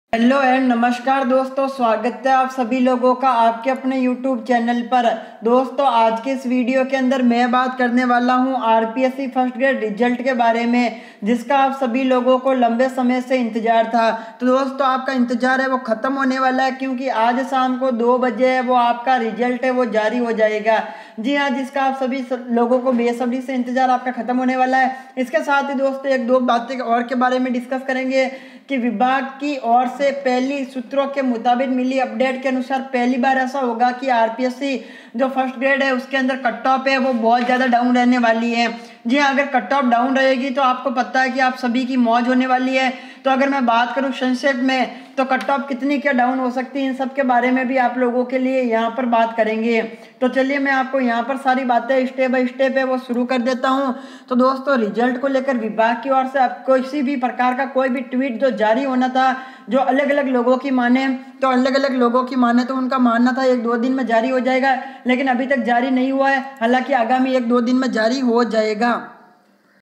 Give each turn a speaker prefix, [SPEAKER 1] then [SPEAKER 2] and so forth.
[SPEAKER 1] Hello and नमस्कार दोस्तों, स्वागत है आप सभी लोगों का आपके अपने YouTube चैनल पर। दोस्तों, आज के इस वीडियो के अंदर मैं बात करने वाला हूं आरपीएससी फर्स्ट ग्रेड रिजल्ट के बारे में, जिसका आप सभी लोगों को लंबे समय से इंतजार था। तो दोस्तों, आपका इंतजार है वो ख़त्म होने वाला है, क्योंकि आज शाम को 2 बजे है वो आपका रिजल्ट है वो जारी हो जाएगा। जी हाँ, जिसका आप सभी लोगों को बेसब्री से इंतजार आपका ख़त्म होने वाला है। इसके साथ ही दोस्तों एक दो बातें और के बारे में डिस्कस करेंगे कि विभाग की ओर से पहली सूत्रों के मुताबिक मिली अपडेट के अनुसार पहली बार ऐसा होगा कि आरपीएससी जो फर्स्ट ग्रेड है उसके अंदर कट ऑफ है वो बहुत ज़्यादा डाउन रहने वाली है। जी हाँ, अगर कट ऑफ डाउन रहेगी तो आपको पता है कि आप सभी की मौज होने वाली है। तो अगर मैं बात करूं संक्षेप में, तो कट ऑफ कितनी क्या डाउन हो सकती है, इन सब के बारे में भी आप लोगों के लिए यहाँ पर बात करेंगे। तो चलिए मैं आपको यहाँ पर सारी बातें स्टेप बाय स्टेप है वो शुरू कर देता हूँ। तो दोस्तों, रिजल्ट को लेकर विभाग की ओर से आपको किसी भी प्रकार का कोई भी ट्वीट जो जारी होना था, जो अलग अलग लोगों की माने तो उनका मानना था 1-2 दिन में जारी हो जाएगा, लेकिन अभी तक जारी नहीं हुआ है। हालांकि आगामी 1-2 दिन में जारी हो जाएगा।